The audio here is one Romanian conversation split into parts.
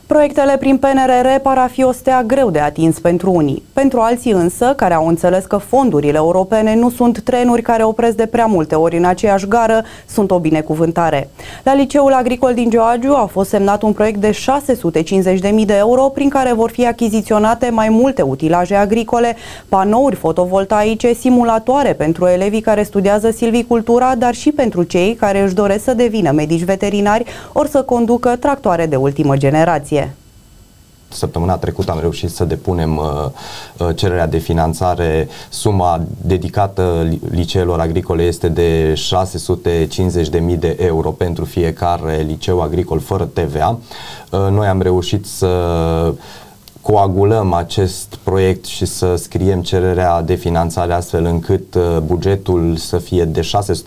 Proiectele prin PNRR par a fi o stea greu de atins pentru unii. Pentru alții însă, care au înțeles că fondurile europene nu sunt trenuri care opresc de prea multe ori în aceeași gară, sunt o binecuvântare. La Liceul Agricol din Gioagiu a fost semnat un proiect de 650.000 de euro prin care vor fi achiziționate mai multe utilaje agricole, panouri fotovoltaice, simulatoare pentru elevii care studiază silvicultura, dar și pentru cei care își doresc să devină medici veterinari ori să conducă tractoare de ultimă generație. Săptămâna trecută am reușit să depunem cererea de finanțare. Suma dedicată liceelor agricole este de 650.000 de euro pentru fiecare liceu agricol fără TVA. Noi am reușit să coagulăm acest proiect și să scriem cererea de finanțare astfel încât bugetul să fie de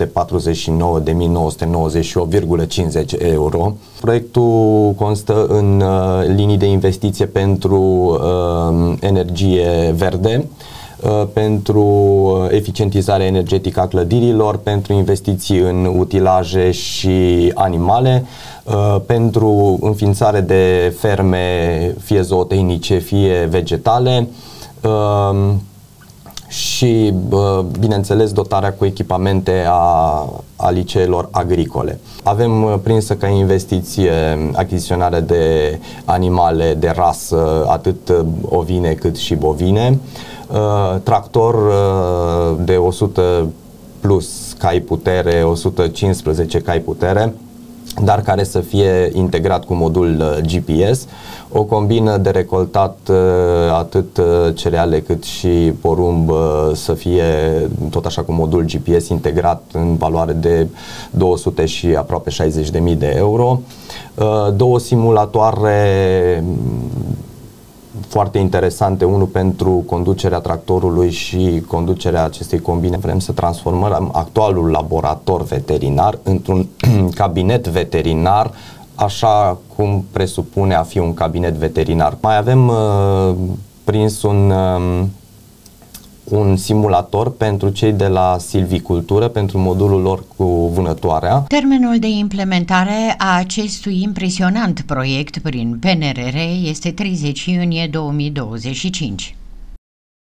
649.998,50 euro. Proiectul constă în linii de investiție pentru energie verde, pentru eficientizarea energetică a clădirilor, pentru investiții în utilaje și animale, pentru înființare de ferme, fie zootehnice, fie vegetale și, bineînțeles, dotarea cu echipamente a liceelor agricole. Avem prinsă ca investiție achiziționarea de animale de rasă, atât ovine cât și bovine, tractor de 100 plus cai putere, 115 cai putere, dar care să fie integrat cu modul GPS, o combină de recoltat atât cereale cât și porumb să fie tot așa cu modul GPS integrat în valoare de 200 și aproape 60.000 de euro, două simulatoare foarte interesante, unul pentru conducerea tractorului și conducerea acestei combine. Vrem să transformăm actualul laborator veterinar într-un cabinet veterinar, așa cum presupune a fi un cabinet veterinar. Mai avem prins un simulator pentru cei de la silvicultură, pentru modulul lor cu vânătoarea. Termenul de implementare a acestui impresionant proiect prin PNRR este 30 iunie 2025.